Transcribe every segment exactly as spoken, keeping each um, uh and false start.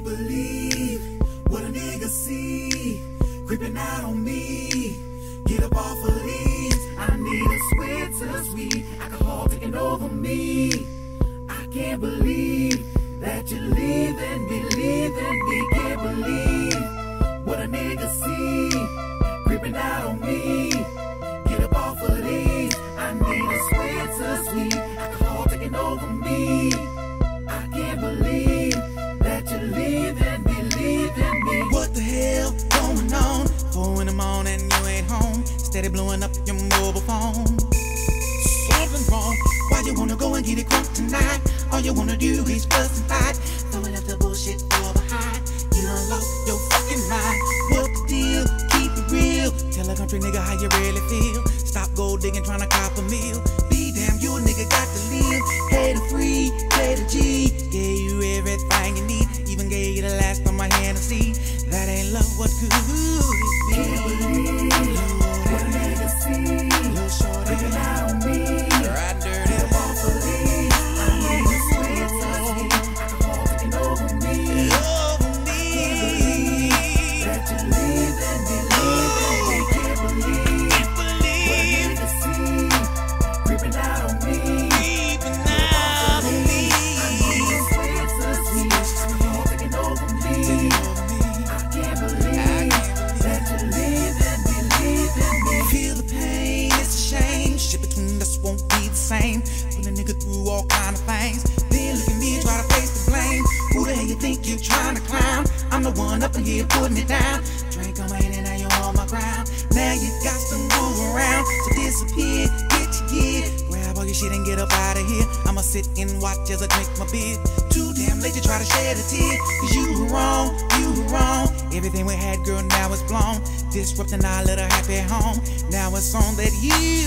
can't believe what a nigga see creeping out on me. Get up off of these. I need a sweet to sweet alcohol taking over me. I can't believe that you're leaving me, leaving me. Can't believe what a nigga see creeping out on me. Get up off of these. I need a sweet to sweet alcohol taking over me. I can't believe that you're leaving me, leaving me. What the hell going on? Four in the morning, you ain't home. Steady blowing up your mobile phone. Something wrong. Why you wanna go and get it crunk tonight? All you wanna do is fuss and fight. Throwing up the bullshit you're behind. You done lost your fucking mind. What the deal? Keep it real. Tell a country nigga how you really feel. Stop gold digging, trying to cop a meal. Be damn, you a nigga got to live. Pay the free, pay the G. Gave you everything you need. Even gave you the last on my Hennessy. That ain't love, what could it be? Can't believe what a nigga see Little shorty creeping out on me. right dirty. Get up off of these. I need a sweet to sweet alcohol taking over me. Over me. That you're leaving me, leaving me. Can't believe Can't what a believe nigga see creeping out on me. even now to me. I need a sweet to sweet alcohol taking over me. I can't believe that you're leaving me, leaving me. Feel the pain, it's a shame. Shit between us won't be the same. Put a nigga through all kind of things. Then look at me and try to face the blame. Who the hell you think you're trying to clown? I'm the one up in here putting it down. Drink on my hand and now you're on my ground. Now you got to move around. So disappear, get your gear. Grab all your shit and get up out of here. I'ma sit and watch as I drink my beer. Too damn late to try to shed a tear. Cause you were wrong, you were wrong. Everything we had, girl, now it's blown. Disrupting our little happy home. Now it's on that you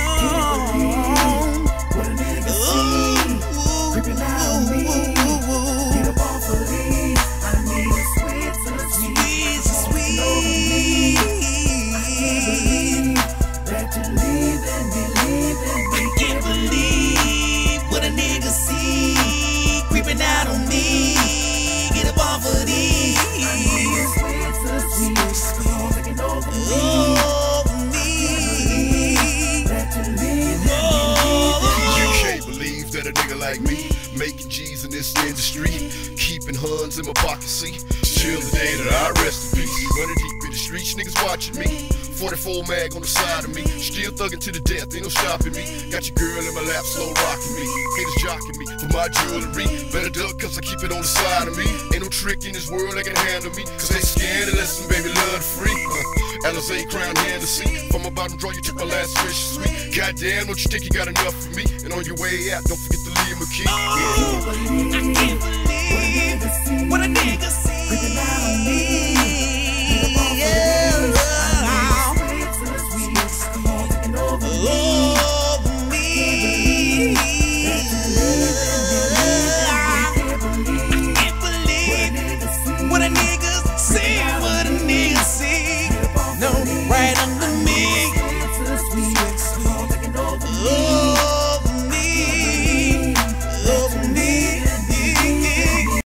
gone. What a nigga see creeping out on me. Get up off of these. I need a sweet to sweet Sweet, alcohol taking over me. I can't believe that you're leaving me, leaving me. Can't believe what a nigga see creeping out on me. Get up off of these. I need a sweet to sweet alcohol taking over me. Over me. That you're leaving me, Oh. You can't believe that a nigga like me making G's in this industry, keeping huns in my pocket, see, till the day that I rest in peace. Running deep in the streets, niggas watching me. forty-four mag on the side of me, still thugging to the death, ain't no stopping me. Got your girl in my lap, slow rocking me. Haters jocking me for my jewelry. Better duck cause I keep it on the side of me. Ain't no trick in this world that can handle me, cause they scared to listen, baby, love free. Uh, Alizé Crown Hennessy, from my bottom drawer you took my last fish sweet. Goddamn, don't you think you got enough for me? And on your way out, don't forget to leave my key. Yeah.